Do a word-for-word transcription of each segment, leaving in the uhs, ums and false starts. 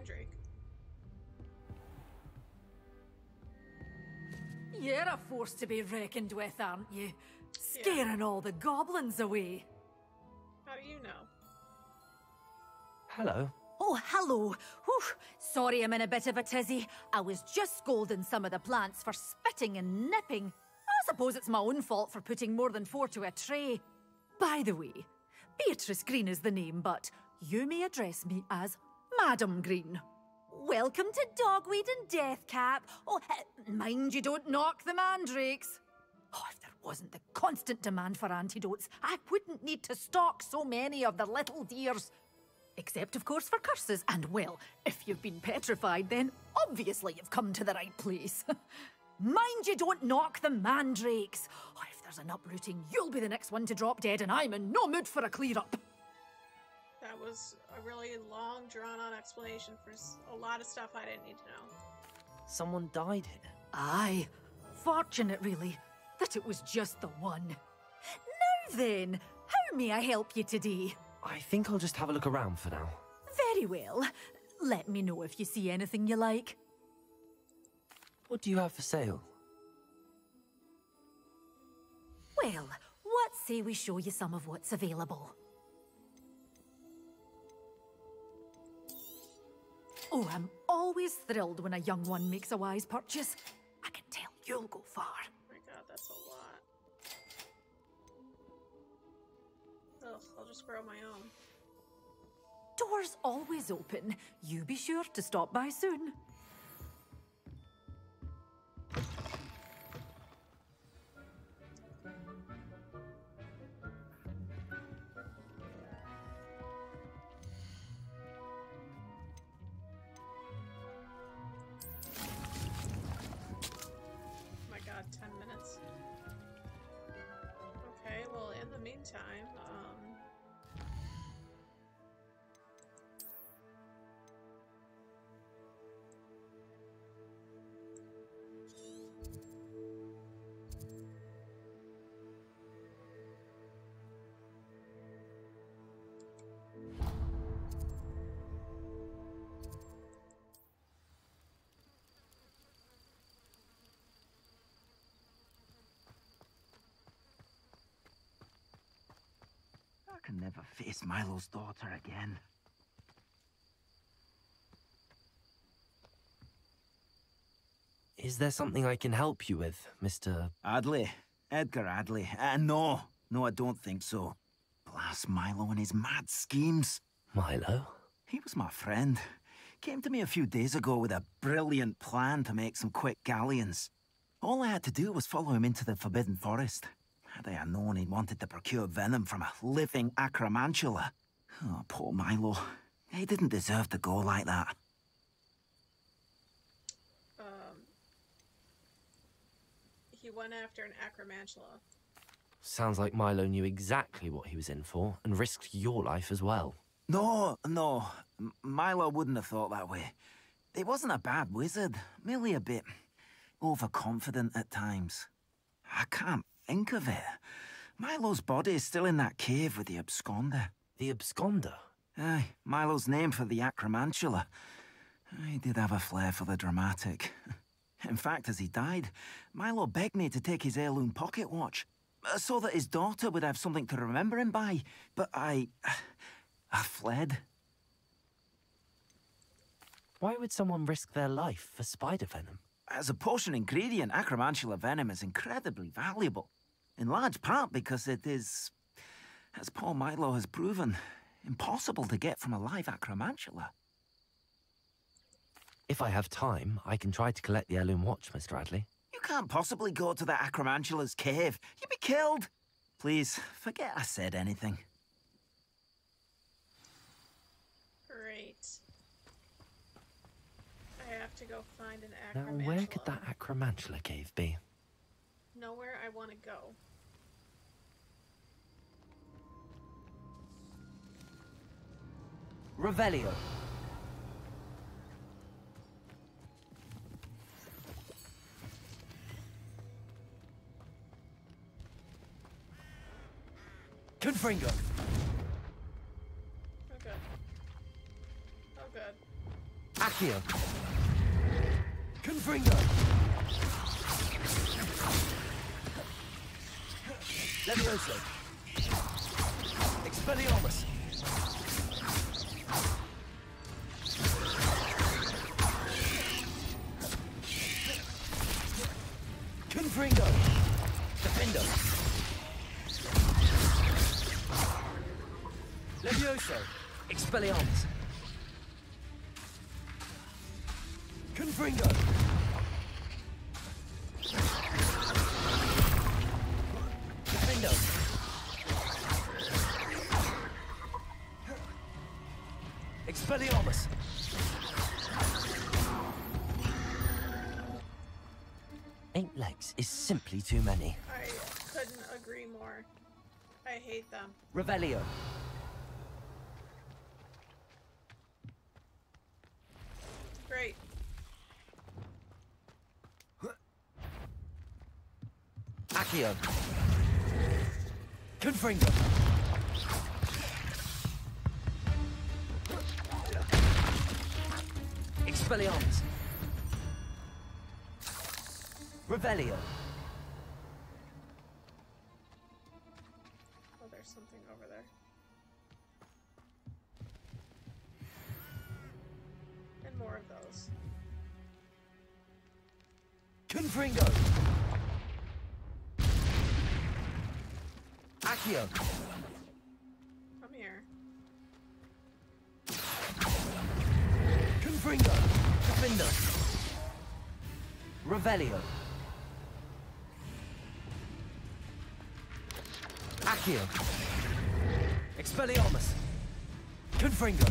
mandrake. You're a force to be reckoned with, aren't you? Scaring yeah. all the goblins away. How do you know? Hello. Oh, hello. Whew. Sorry I'm in a bit of a tizzy. I was just scolding some of the plants for spitting and nipping. I suppose it's my own fault for putting more than four to a tray. By the way, Beatrice Green is the name, but you may address me as Madam Green. Welcome to Dogweed and Deathcap. Oh, uh, mind you don't knock the mandrakes. Oh, if there wasn't the constant demand for antidotes, I wouldn't need to stock so many of the little dears. Except, of course, for curses. And, well, if you've been petrified, then obviously you've come to the right place. Mind you don't knock the mandrakes. Oh, if there's an uprooting, you'll be the next one to drop dead, and I'm in no mood for a clear-up. That was a really long, drawn-out explanation for a lot of stuff I didn't need to know. Someone died here? Aye. Fortunate, really, that it was just the one. Now then, how may I help you today? I think I'll just have a look around for now. Very well. Let me know if you see anything you like. What do you have for sale? Well, what say we show you some of what's available? Oh, I'm always thrilled when a young one makes a wise purchase. I can tell you'll go far. Oh my god, that's a lot. Ugh, I'll just grow my own. Doors always open. You be sure to stop by soon. ten minutes. Okay, well, in the meantime, um... I can never face Milo's daughter again. Is there something I can help you with, Mister Adley? Edgar Adley? Uh, no. No, I don't think so. Blast Milo and his mad schemes. Milo? He was my friend. Came to me a few days ago with a brilliant plan to make some quick galleons. All I had to do was follow him into the Forbidden Forest. Had I known he wanted to procure venom from a living acromantula. Oh, poor Milo. He didn't deserve to go like that. Um... He went after an acromantula. Sounds like Milo knew exactly what he was in for, and risked your life as well. No, no. M Milo wouldn't have thought that way. He wasn't a bad wizard, merely a bit overconfident at times. I can't think of it. Milo's body is still in that cave with the Absconder. The Absconder? Aye, Milo's name for the acromantula. He did have a flair for the dramatic. In fact, as he died, Milo begged me to take his heirloom pocket watch, so that his daughter would have something to remember him by. But I... I fled. Why would someone risk their life for spider venom? As a potion ingredient, acromantula venom is incredibly valuable. In large part because it is, as poor Milo has proven, impossible to get from a live acromantula. If I have time, I can try to collect the heirloom watch, Mister Adley. You can't possibly go to the acromantula's cave. You'd be killed. Please, forget I said anything. Great. I have to go find an acromantula. Now, where could that acromantula cave be? Nowhere I want to go. Revelio. Confringo. Oh good. Oh good. Accio. Confringo. Levioso. Expelliarmus. Confringo. Defendo. Levioso. Expelliarmus. Confringo. Defendo. Expelliarmus. Eight legs is simply too many. I couldn't agree more. I hate them. Revelio. Great. Accio. Confringo. Expelliarmus. Revelio. Oh, there's something over there. And more of those. Confringo. Accio. Come here. Confringo. Defendo. Revelio. Accio. Expelliarmus. Confringo.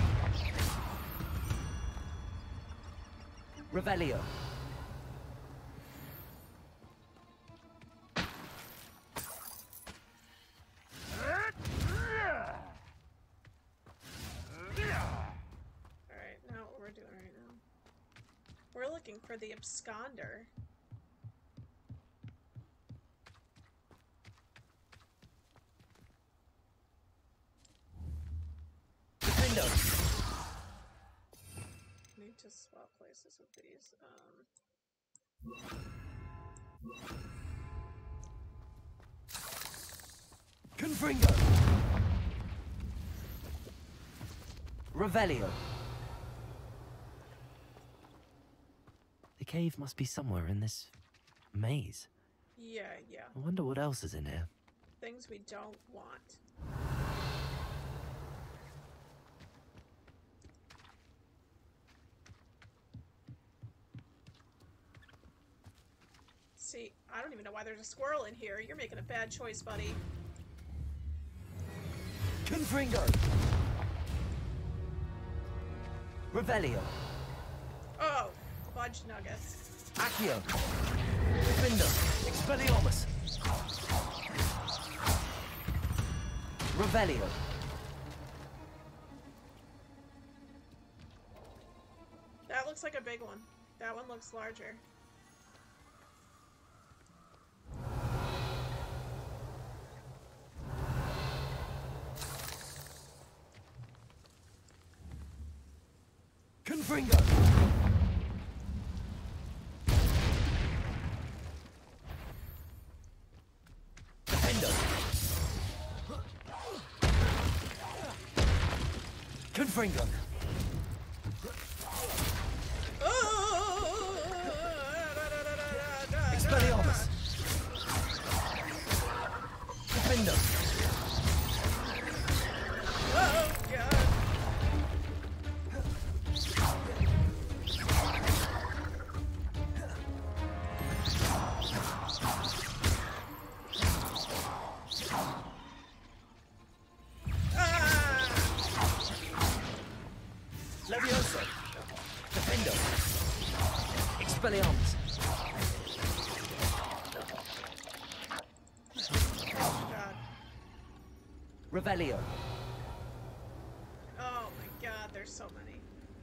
Revelio. Alright, now what we're doing right now. We're looking for the Absconder. Defendo. Need to swap places with these. Um, Confringo. Revelio. The cave must be somewhere in this maze. yeah, yeah. I wonder what else is in here. Things we don't want. See, I don't even know why there's a squirrel in here. You're making a bad choice, buddy. Confringo. Revelio. Oh, fudge nuggets. Accio. Defendo. Expelliarmus. Revelio. That looks like a big one. That one looks larger. Confringo. Defendo. Confringo. Expelliarmus. Defendo. Oh, God. Levioso. Defendo. Expelliarmus. God. Revelio. Oh my God, there's so many.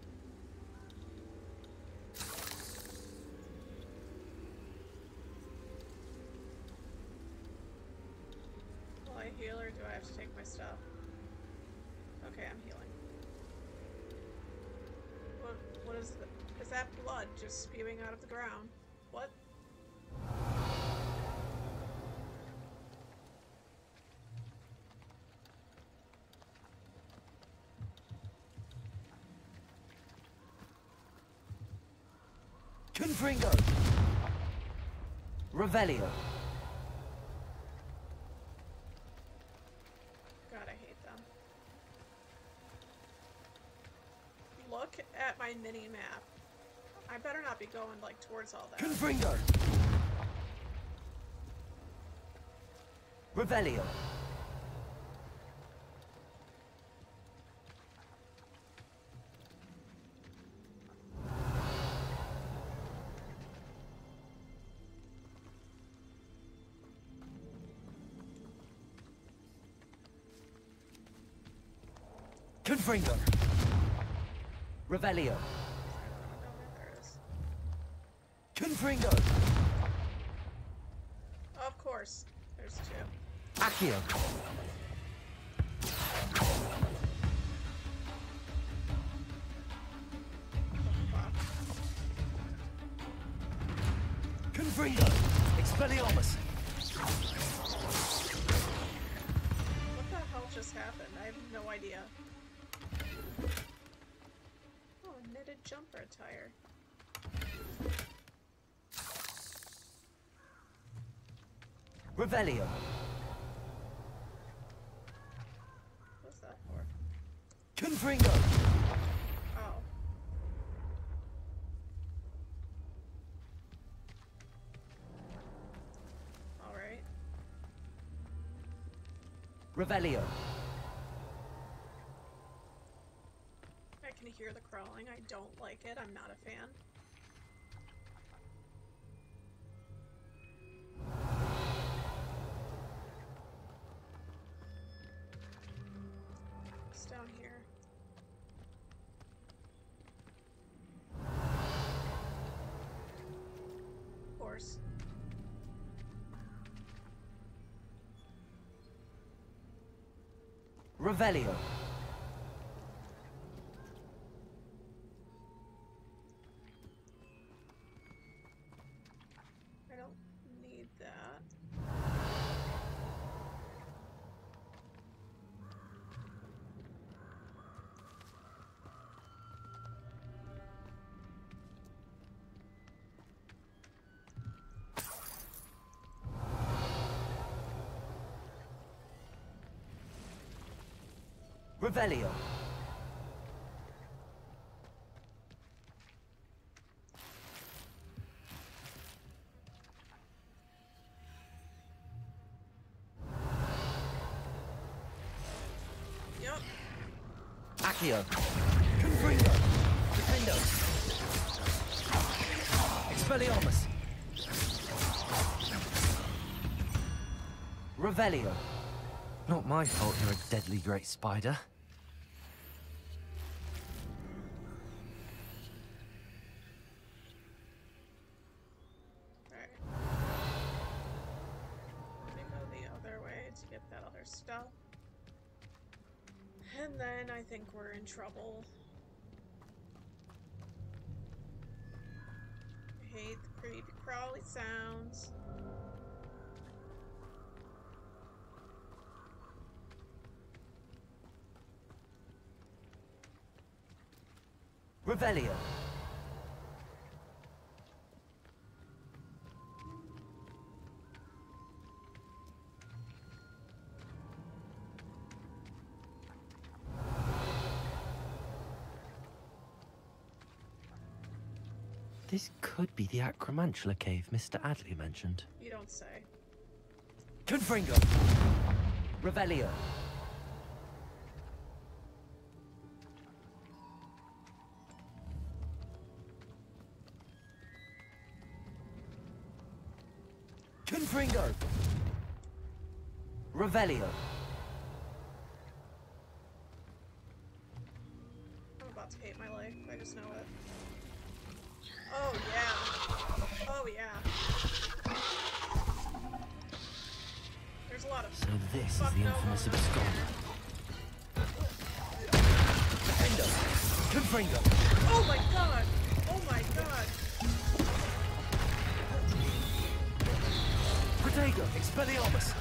Will I heal or do I have to take my stuff? Okay, I'm healing. What, what What is that? Is that blood just spewing out of the ground? What? Confringo! Revelio! God, I hate them. Look at my mini-map. I better not be going, like, towards all that. Confringo! Revelio! Confringo! Revelio! There it is. Confringo! Of course. There's two. Accio! Confringo! Expelliarmus! What the hell just happened? I have no idea. Oh, a knitted jumper attire. Revelio! What's that for? Confringo! Oh. Alright. Revelio! I can hear the crawling. I don't like it. I'm not a fan. It's down here. Of course. Revelio! I don't need that. Revelio! Yep. Accio! Confringo! Defendo! Expelliarmus! Revelio! Not my fault you're a deadly great spider. Alright. Let me go the other way to get that other stuff. And then I think we're in trouble. I hate the creepy crawly sounds. Revelio! This could be the acromantula cave Mister Adley mentioned. You don't say. Confringo! Revelio! Confringo! Revelio! I'm about to hate my life. I just know it. Oh, yeah. Oh, yeah. There's a lot of... So this is fuck the no infamous going on Absconder. here. Defendo! Confringo. Oh my god! Oh my god! Protego. Expelliarmus.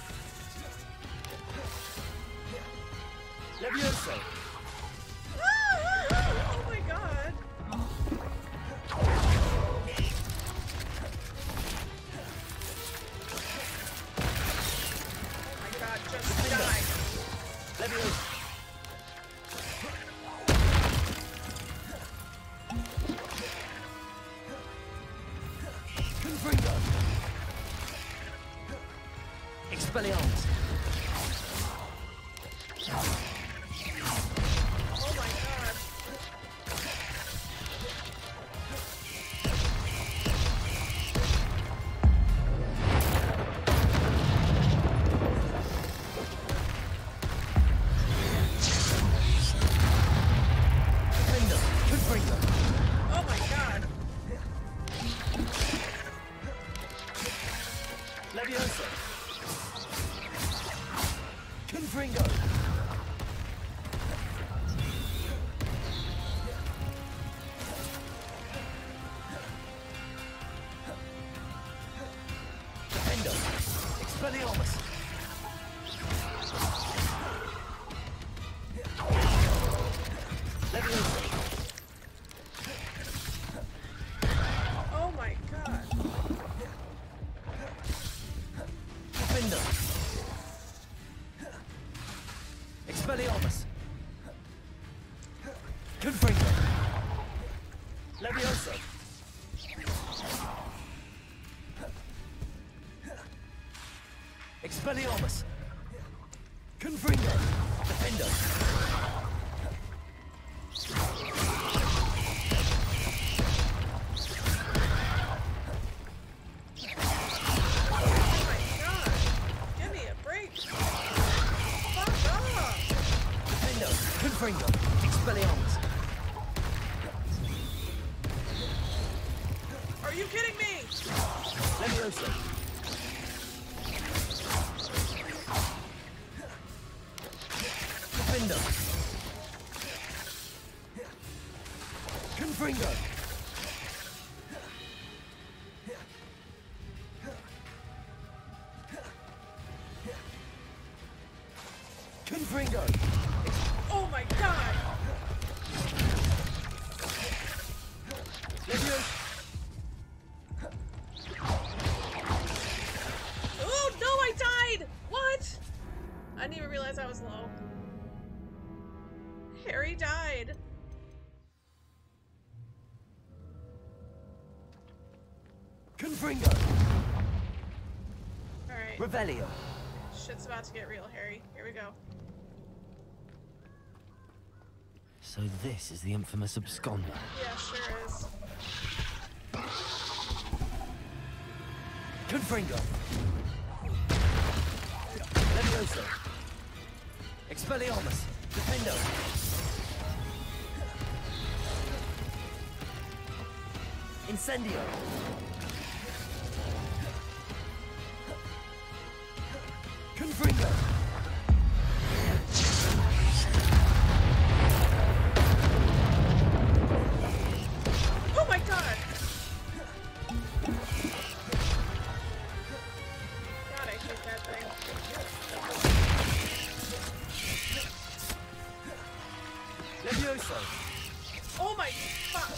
Levioso. Oh my god! Oh my god, just die! Levioso. Confringo. Expelliarmus. Oh my god! Defender. Confringo. Oh my god! Levioso. Confringo. Defender. Expelliarmus. Levioso. Oh my god! Defender. Expelliarmus. Confringo. Levioso. Expelliarmus. Confringo. Defender. Oh my god! Give me a break! Fuck off! Defender. Confringo. Expelliarmus. Are you kidding me? Levioso. Defender. Confringo. Confringo. Oh my god! Levioso. Oh no, I died! What? I didn't even realize I was low. Harry died. Confringo. Alright. Revelio. Shit's about to get real, Harry. Here we go. So this is the infamous Absconder. Yeah, sure is. Confringo. Levioso. Expelliarmus. Defendo. Incendio. Confringo. Oh my god! God, I hate that thing. Levioso. Oh my fuck!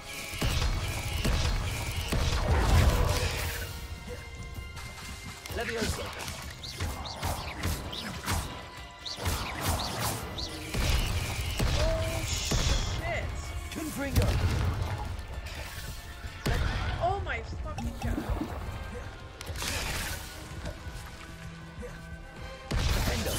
Levioso. Oh shit! Confringo. Oh my fucking god! Defendo.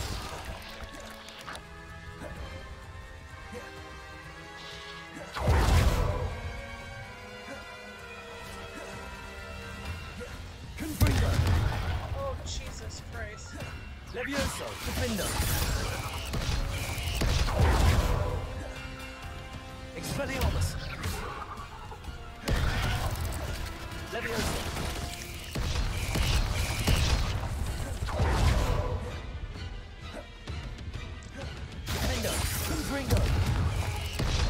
Confringo. Oh Jesus Christ! Levioso. Defendo. Expelliarmus. Levioso. Defendo. Confringo.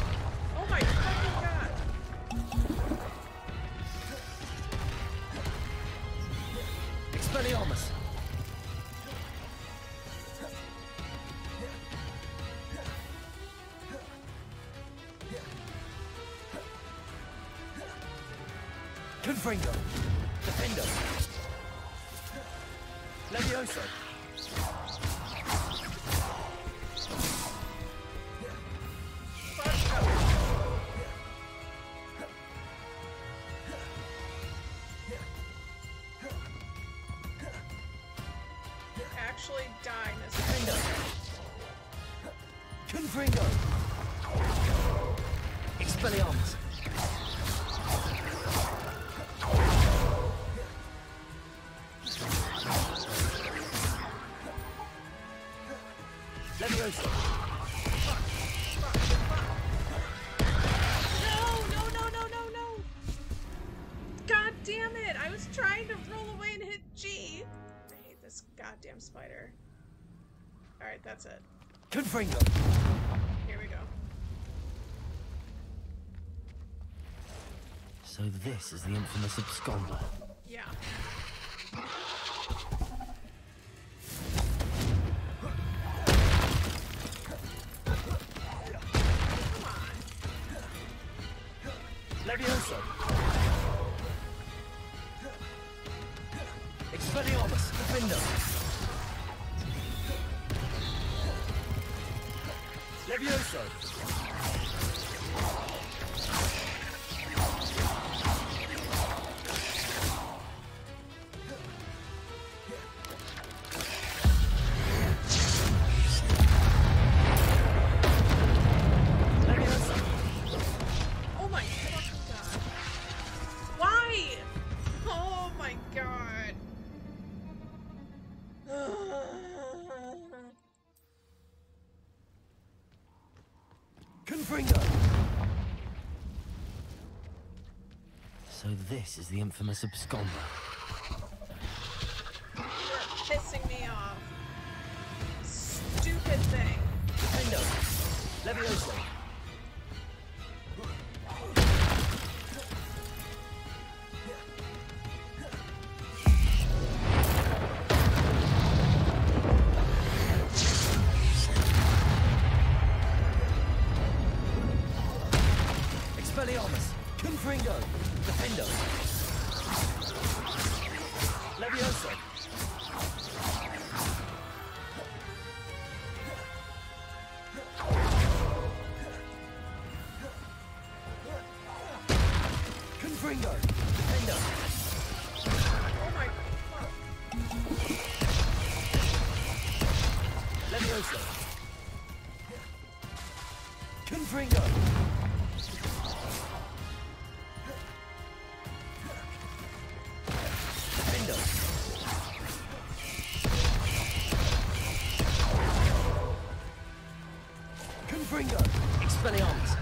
Confringo. Defendo. Levioso. Actually die, Mister Confringo. Expelliarmus. Levioso. No, no, no, no, no, no! God damn it! I was trying to roll away and hit G. I hate this goddamn spider. Alright, that's it. Confringo. Here we go. So this is the infamous Absconder. Yeah. Levioso. Expelliarmus. Defendo. Levioso. Oh my fucking god. Why? Oh my god. Confringo. So this is the infamous Absconder. You're pissing me off. Stupid thing. Defendo. Levioso. Expelliarmus. Confringo. Defendo. Levioso. Confringo. Defendo. Oh my fuck. Levioso. Confringo. Defendo. Confringo. Expelliarmus.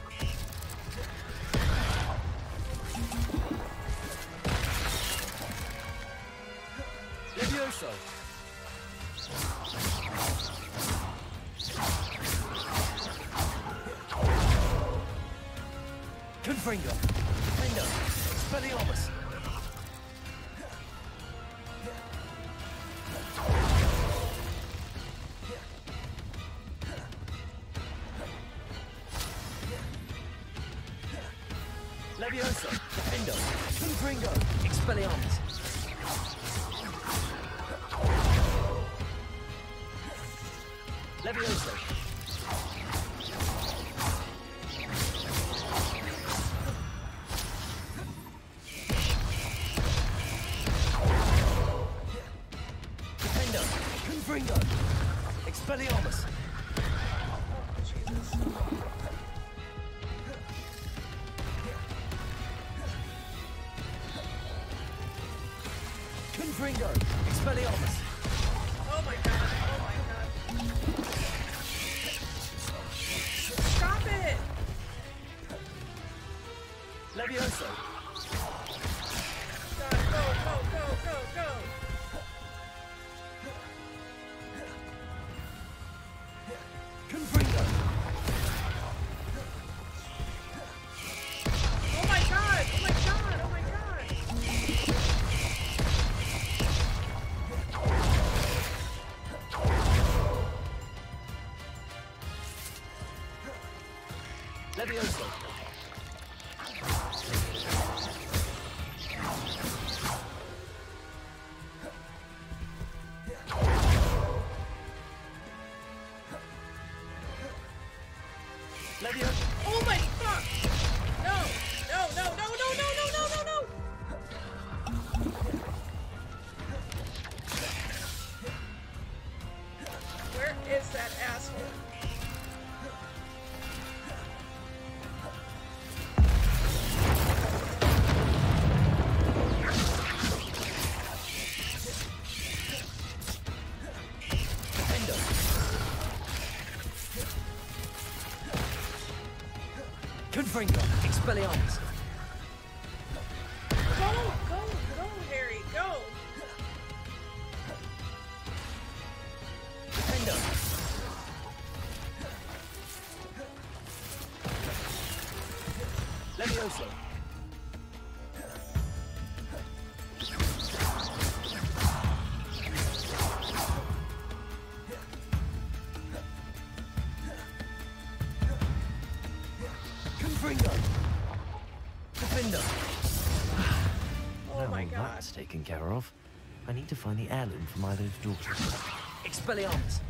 Levioso. Confringo. Defendo. Expelliarmus. Levioso. Defendo. Confringo. Expelliarmus. Levioso. Defendo. Confringo. Expelliarmus. Jesus. Confringo. Expelliarmus. Oh my god. Oh my god. Stop it! Levioso. God, go, go, go, go, go! Confringo. Oh my god! Oh my god! Oh my god! Levioso. Confringo. Expelliarmus. Go, go, go, Harry, go! Defendo. Levioso. Confringo. Defendo. Oh Now my all god. that's taken care of. I need to find the heirloom for Milo's daughter. Expelliarmus.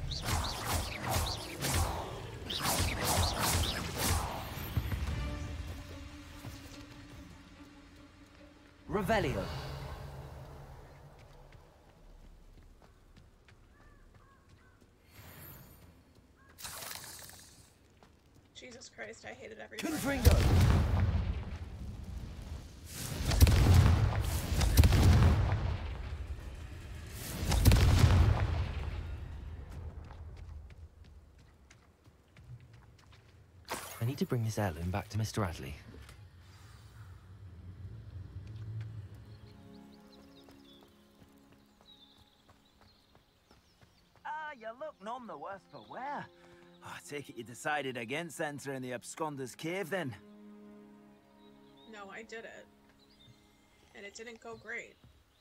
Revelio. Jesus Christ, I hated every part of Confringo. that. I need to bring this heirloom back to Mister Adley. Ah, you look none the worse for wear. Oh, I take it you decided against entering the Absconder's cave then? No, I did it. And it didn't go great.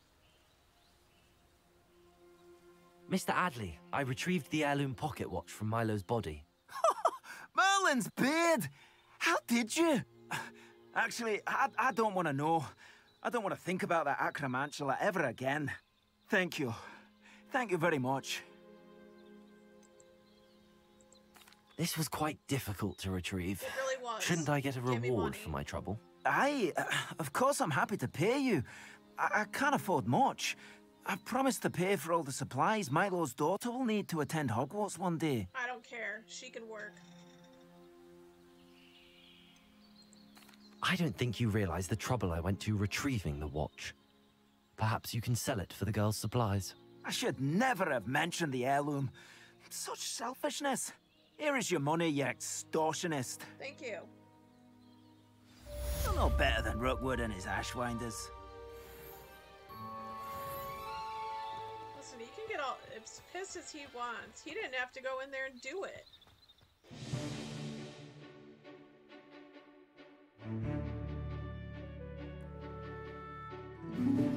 Mister Adley, I retrieved the heirloom pocket watch from Milo's body. Merlin's beard! How did you? Actually, I, I don't want to know. I don't want to think about that acromantula ever again. Thank you. Thank you very much. This was quite difficult to retrieve. It really was. Shouldn't I get a Give me reward money. for my trouble? Aye, uh, of course I'm happy to pay you. I, I can't afford much. I've promised to pay for all the supplies Milo's daughter will need to attend Hogwarts one day. I don't care. She can work. I don't think you realize the trouble I went to retrieving the watch. Perhaps you can sell it for the girl's supplies. I should never have mentioned the heirloom. Such selfishness. Here is your money, you extortionist. Thank you. You're no better than Rookwood and his ashwinders. Listen, he can get all as pissed as he wants. He didn't have to go in there and do it. Mm-hmm.